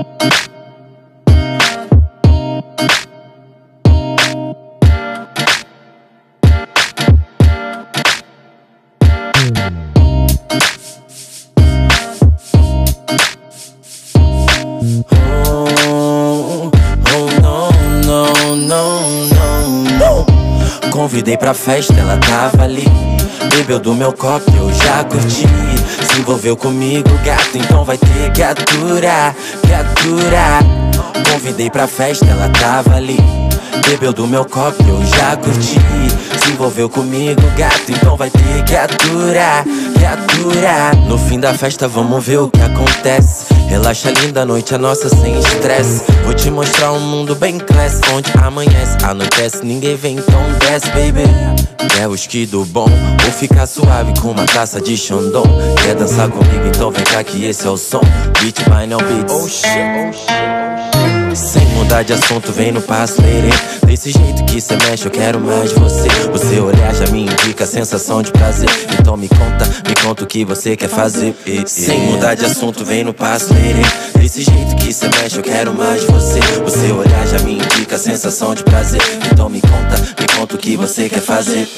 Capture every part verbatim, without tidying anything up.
Convidei pra festa, ela tava ali. Bebeu do meu copo, eu já curti. Se envolveu comigo, gato, então vai ter que aturar, que aturar. Convidei pra festa, ela tava ali. Bebeu do meu copo, eu já curti. Se envolveu comigo, gato, então vai ter que aturar, que aturar. No fim da festa vamos ver o que acontece. Relaxa, linda, noite é nossa sem estresse. Vou te mostrar um mundo bem classe, onde amanhece, anoitece, ninguém vem, então desce, baby. Quer whisky do bom, ou ficar suave com uma taça de Chandon. Quer dançar comigo, então vem cá que esse é o som. Beat by Neo Beats. Oh shit, oh shit. Sem mudar de assunto, vem no passo, lady. Desse jeito que cê mexe, eu quero mais de você. O seu olhar já me indica a sensação de prazer. Então me conta, me conta o que você quer fazer. Sem mudar de assunto, vem no passo, lady. Desse jeito que cê mexe, eu quero mais de você. O seu olhar já me indica a sensação de prazer. Então me conta, me conta o que você quer fazer.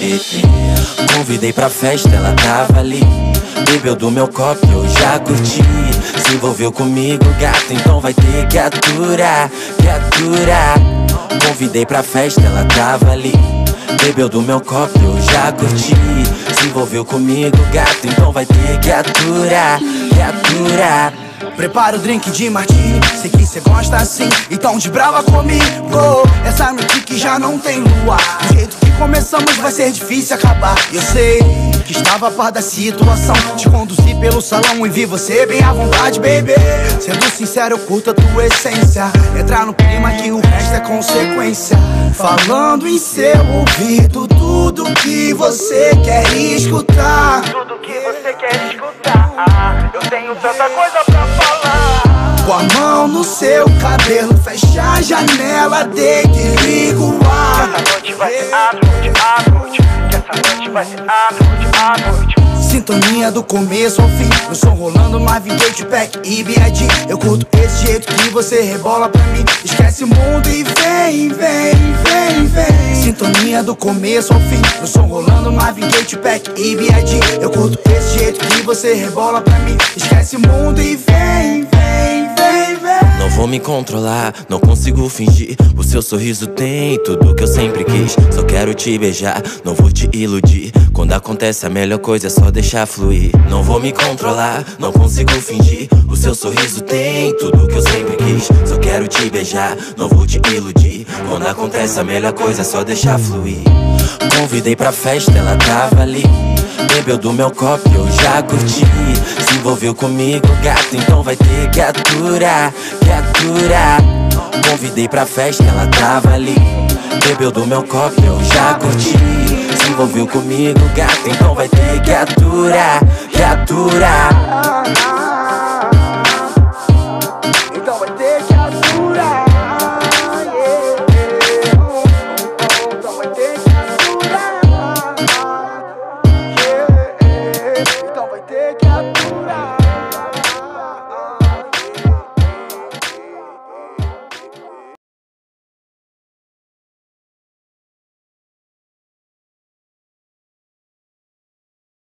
Convidei pra festa, ela tava ali. Bebeu do meu copo, eu já curti. Se envolveu comigo, gato, então vai ter que aturar, que aturar. Convidei pra festa, ela tava ali. Bebeu do meu copo, eu já curti. Se envolveu comigo, gato, então vai ter que aturar, que aturar. Prepara o drink de martini, sei que cê gosta assim, então de brava comigo. Essa noite que já não tem lua, do jeito que começamos vai ser difícil acabar. Eu sei que estava a par da situação, te conduzi pelo salão e vi você bem à vontade, baby. Sendo sincero, eu curto a tua essência. Entrar no clima que o resto é consequência. Falando em seu ouvido tudo que você quer escutar. Tudo que você quer escutar. Eu tenho tanta coisa pra falar. Com a mão no seu cabelo, fecha a janela, deita e liga o ar. Essa noite vai ser a noite, a noite. Essa noite vai ser a noite, a noite. Sintonia do começo ao fim, no som rolando Marvin Gaye, Tupac e B I G. Eu curto esse jeito que você rebola pra mim. Esquece o mundo e vem, vem, vem, vem. Sintonia do começo ao fim, no som rolando Marvin Gaye, Tupac e B I G. Eu curto esse jeito que você rebola pra mim. Esquece o mundo e vem, vem, vem, vem. Não vou me controlar, não consigo fingir. O seu sorriso tem tudo que eu sempre quis. Só quero te beijar, não vou te iludir. Quando acontece a melhor coisa é só deixar fluir. Não vou me controlar, não consigo fingir. O seu sorriso tem tudo que eu sempre quis. Só quero te beijar, não vou te iludir. Quando acontece a melhor coisa é só deixar fluir. Convidei pra festa, ela tava ali. Bebeu do meu copo, eu já curti. Se envolveu comigo, gato, então vai ter que aturar, que aturar. Convidei pra festa, ela tava ali. Bebeu do meu copo, eu já curti. Se envolveu comigo, gato, então vai ter que aturar, que aturar.